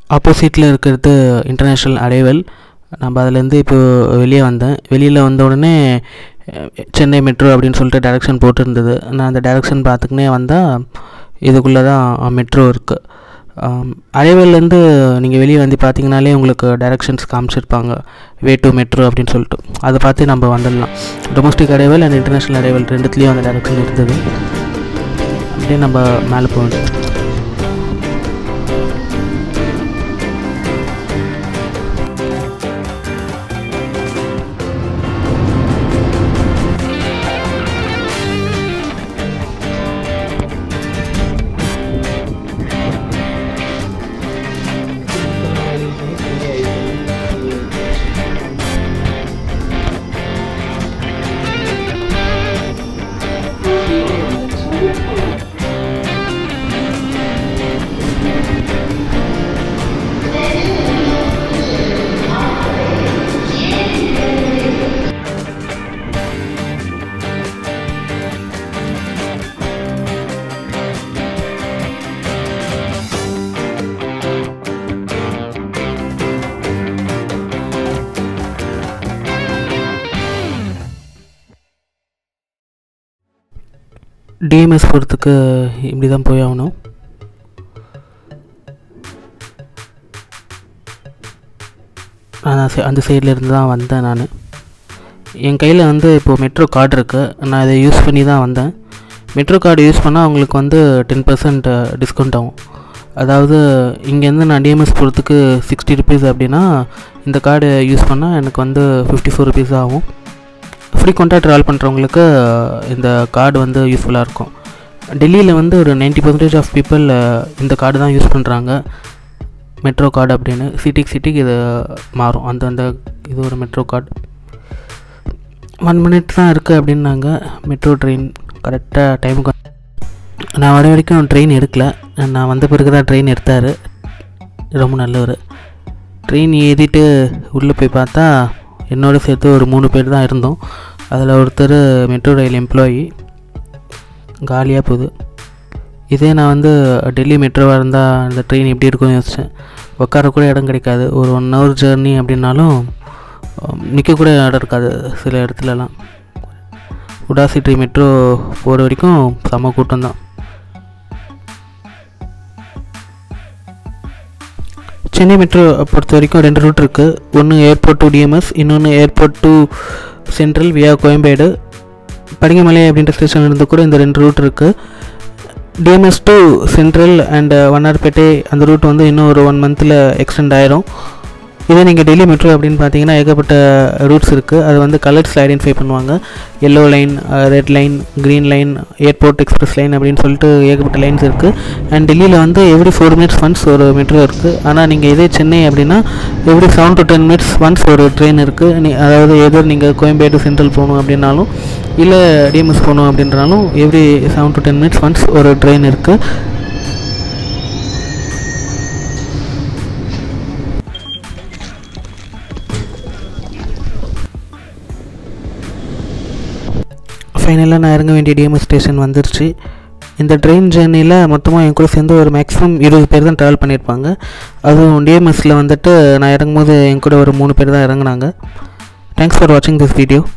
ஆப்போசிட்டில் இருக்கிறது international arrival. நம்ம அதுலேருந்து இப்போ வெளியே வந்தேன். வெளியில் வந்த உடனே சென்னை மெட்ரோ அப்படின்னு சொல்லிட்டு டைரக்ஷன் போட்டிருந்தது. நான் அந்த டைரக்ஷன் பார்த்துக்கினே வந்தால் இதுக்குள்ளே தான் மெட்ரோ இருக்குது. அரைவல்லேருந்து நீங்கள் வெளியே வந்து பார்த்தீங்கனாலே உங்களுக்கு டைரக்ஷன்ஸ் காமிச்சிருப்பாங்க, வே டு மெட்ரோ அப்படின்னு சொல்லிட்டு. அதை பார்த்து நம்ம வந்துடலாம். Domestic arrival and international arrival ரெண்டுத்துலேயும் அந்த டைரக்ஷன் இருந்தது. அப்படியே நம்ம மேலே போகணும். டிஎம்எஸ் போகிறதுக்கு இப்படி தான் போய் ஆகணும். நான் அந்த சைடில் இருந்து தான் வந்தேன். நான் என் கையில் வந்து இப்போது மெட்ரோ கார்டு இருக்குது. நான் இதை யூஸ் பண்ணி தான் வந்தேன். மெட்ரோ கார்டு யூஸ் பண்ணால் அவங்களுக்கு வந்து 10% டிஸ்கவுண்ட் ஆகும். அதாவது இங்கேருந்து நான் டிஎம்எஸ் போகிறதுக்கு 60 ருபீஸ் அப்படின்னா இந்த கார்டு யூஸ் பண்ணால் எனக்கு வந்து 54 ருபீஸ் ஆகும். ஃப்ரீக்வெண்ட்டாக ட்ராவல் பண்ணுறவங்களுக்கு இந்த கார்டு வந்து யூஸ்ஃபுல்லாக இருக்கும். டெல்லியில் வந்து ஒரு 90% ஆஃப் பீப்புள் இந்த கார்டு தான் யூஸ் பண்ணுறாங்க, மெட்ரோ கார்டு அப்படின்னு. சிட்டிக்கு இது மாறும். அந்த இது ஒரு மெட்ரோ கார்டு. 1 மினிட் தான் இருக்குது அப்படின்னாங்க. மெட்ரோ ட்ரெயின் கரெக்டாக டைமுக்கு. நான் வர வரைக்கும் ட்ரெயின் எடுக்கலை. நான் வந்த பிறகு தான் ட்ரெயின் எடுத்தார். ரொம்ப நல்லவர். ட்ரெயின் ஏறிட்டு உள்ளே போய் பார்த்தா என்னோட சேர்த்து ஒரு 3 பேர் தான் இருந்தோம். அதில் ஒருத்தர் மெட்ரோ ரயில் எம்ப்ளாயி. காலியாக போகுது. இதே நான் வந்து டெல்லி மெட்ரோவாக இருந்தால் அந்த ட்ரெயின் எப்படி இருக்கும்னு யோசித்தேன். உட்கார கூட இடம் கிடைக்காது. ஒரு 1 hour ஜேர்னி அப்படின்னாலும் நிற்கக்கூட இடம் இருக்காது சில இடத்துலலாம். உடாசிட்டி மெட்ரோ போகிற வரைக்கும் செம்ம கூட்டம் தான். சென்னை மெட்ரோ பொறுத்த வரைக்கும் 2 ரூட் இருக்குது. ஒன்று ஏர்போர்ட் டு டிஎம்எஸ், இன்னொன்று airport to central via Koyambedu. படிங்கமலை அப்படின்ற ஸ்டேஷன் இருந்து கூட இந்த 2 ரூட் இருக்குது. TMS to central and Vannarapettai அந்த ரூட் வந்து இன்னும் ஒரு 1 monthல் எக்ஸ்டெண்ட் ஆயிரும். இதே நீங்கள் டெல்லி மெட்ரோ அப்படின்னு பார்த்தீங்கன்னா ஏகப்பட்ட ரூட்ஸ் இருக்குது. அது வந்து கலர்ஸில் ஐடென்டிஃபை பண்ணுவாங்க. Yellow line, red line, green line, airport express line அப்படின்னு சொல்லிட்டு ஏகப்பட்ட லைன்ஸ் இருக்குது. அண்ட் டெல்லியில் வந்து எவ்ரி 4 minutes ஒன்ஸ் ஒரு மெட்ரோ இருக்குது. ஆனால் நீங்கள் இதே சென்னை அப்படின்னா எவ்ரி 7 to 10 minutes ஒன்ஸ் ஒரு ட்ரெயின் இருக்குது. அதாவது எதோ நீங்கள் கோயம்பேடு சென்ட்ரல் போகணும் அப்படின்னாலும் இல்லை டிஎம்எஸ் போகணும் அப்படின்றாலும் எவ்ரி 7 to 10 minutes ஒன்ஸ் ஒரு ட்ரெயின் இருக்குது. ஃபைனலாக நான் இறங்க வேண்டிய டிஎம்எஸ் ஸ்டேஷன் வந்துருச்சு. இந்த ட்ரெயின் ஜேர்னியில் மொத்தமாக என் கூட சேர்ந்து ஒரு மேக்ஸிமம் 20 பேர் தான் ட்ராவல் பண்ணியிருப்பாங்க. அதுவும் டிஎம்எஸில் வந்துட்டு நான் இறங்கும்போது என் கூட ஒரு 3 பேர் தான் இறங்குனாங்க. தேங்க்ஸ் ஃபார் வாட்சிங் திஸ் வீடியோ.